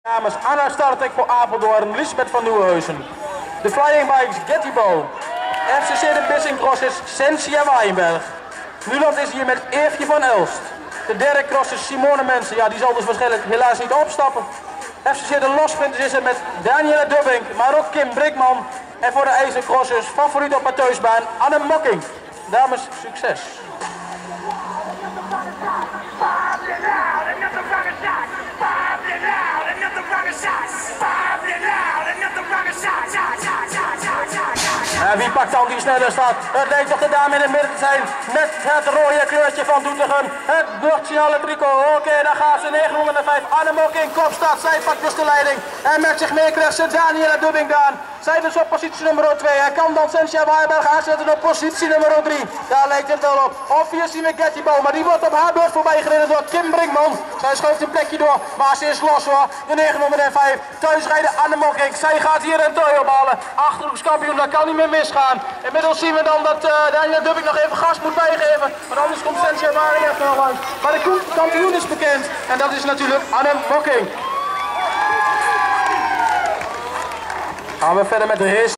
Dames Anna Startek voor Apeldoorn, Lisbeth van Nieuwenhuizen. De Flying Bikes Gettybo. FCC de Bissing Cross is Sensia Waaienberg. Nuland is hier met Eefje van Elst. De derde cross is Simone Mensen, ja die zal dus waarschijnlijk helaas niet opstappen. FCC de Losprinters is er met Danielle Dubbink, maar ook Kim Brikman. En voor de IJzercrossers favoriet op haar thuisbaan Anne Mokking. Dames, succes! En wie pakt dan die sneller staat? Het lijkt toch de dame in het midden te zijn met het rode kleurtje van Doetinchem. Het nationale tricot. Oké, dan gaat ze 905. Anne Mokking kopstaat. Zij pakt dus de leiding. En met zich mee krijgt ze Danielle Dubbing aan. Zij dus op positie nummer 2. Hij kan dan Sensia Waaienberg aanzetten op positie nummer 3. Daar lijkt het wel op. Of hier zien we Gettybo, maar die wordt op haar beurt voorbij gereden door Kim Brinkman. Zij schuift een plekje door, maar ze is los hoor. De 905. Thuisrijden Anne Mokking. Zij gaat hier een tooi ophalen. Achterhoekskampioen, dat kan niet meer misgaan. Inmiddels zien we dan dat Danielle Dubbing nog even gas moet bijgeven. Want anders komt Sensia Waaienberg nog langs. Maar de kampioen is bekend. En dat is natuurlijk Anne Mokking. Gaan we verder met de race.